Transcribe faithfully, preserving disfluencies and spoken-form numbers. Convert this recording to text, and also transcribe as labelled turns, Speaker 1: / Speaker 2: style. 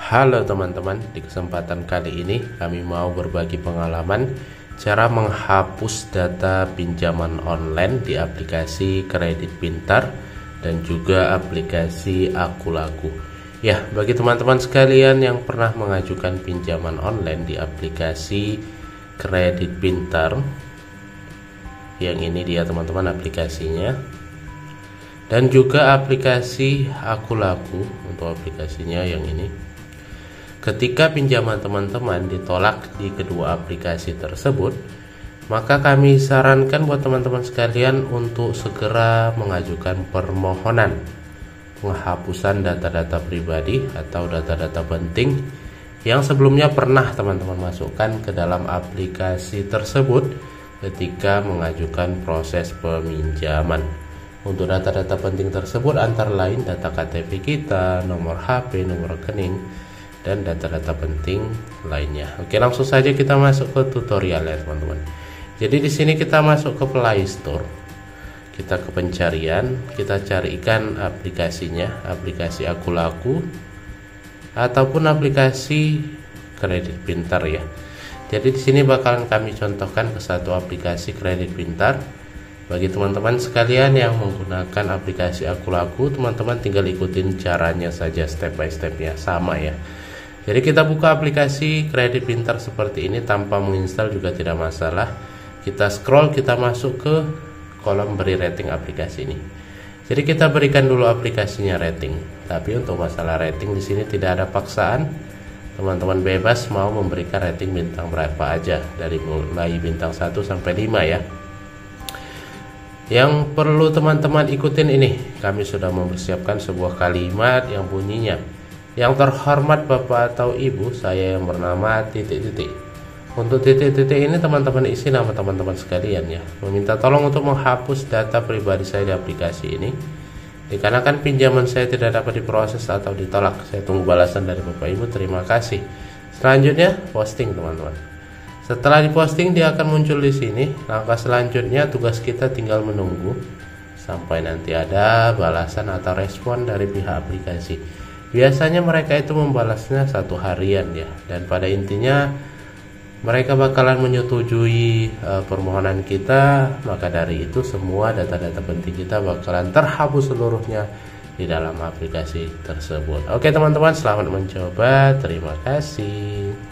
Speaker 1: Halo teman-teman, di kesempatan kali ini kami mau berbagi pengalaman cara menghapus data pinjaman online di aplikasi Kredit Pintar dan juga aplikasi Akulaku. Ya, bagi teman-teman sekalian yang pernah mengajukan pinjaman online di aplikasi Kredit Pintar, yang ini dia teman-teman aplikasinya, dan juga aplikasi Akulaku untuk aplikasinya yang ini. Ketika pinjaman teman-teman ditolak di kedua aplikasi tersebut, maka kami sarankan buat teman-teman sekalian untuk segera mengajukan permohonan penghapusan data-data pribadi atau data-data penting yang sebelumnya pernah teman-teman masukkan ke dalam aplikasi tersebut ketika mengajukan proses peminjaman. Untuk data-data penting tersebut antara lain data K T P kita, nomor H P, nomor rekening, dan data-data penting lainnya. Oke, langsung saja kita masuk ke tutorial ya teman-teman. Jadi di sini kita masuk ke Play Store, kita ke pencarian, kita carikan aplikasinya, aplikasi Akulaku ataupun aplikasi Kredit Pintar ya. Jadi di sini bakalan kami contohkan ke satu aplikasi Kredit Pintar. Bagi teman-teman sekalian yang menggunakan aplikasi Akulaku, teman-teman tinggal ikutin caranya saja step by stepnya, sama ya. Jadi kita buka aplikasi Kredit Pintar seperti ini tanpa menginstal juga tidak masalah. Kita scroll, kita masuk ke kolom beri rating aplikasi ini. Jadi kita berikan dulu aplikasinya rating. Tapi untuk masalah rating di sini tidak ada paksaan. Teman-teman bebas mau memberikan rating bintang berapa aja, dari mulai bintang satu sampai lima ya. Yang perlu teman-teman ikutin ini, kami sudah mempersiapkan sebuah kalimat yang bunyinya, yang terhormat Bapak atau Ibu, saya yang bernama titik-titik. Untuk titik-titik ini teman-teman isi nama teman-teman sekalian ya. Meminta tolong untuk menghapus data pribadi saya di aplikasi ini. Dikarenakan pinjaman saya tidak dapat diproses atau ditolak. Saya tunggu balasan dari Bapak Ibu. Terima kasih. Selanjutnya posting teman-teman. Setelah diposting dia akan muncul di sini. Langkah selanjutnya tugas kita tinggal menunggu sampai nanti ada balasan atau respon dari pihak aplikasi. Biasanya mereka itu membalasnya satu harian ya, dan pada intinya mereka bakalan menyetujui uh, permohonan kita. Maka dari itu semua data-data penting kita bakalan terhapus seluruhnya di dalam aplikasi tersebut. Oke teman-teman, selamat mencoba, terima kasih.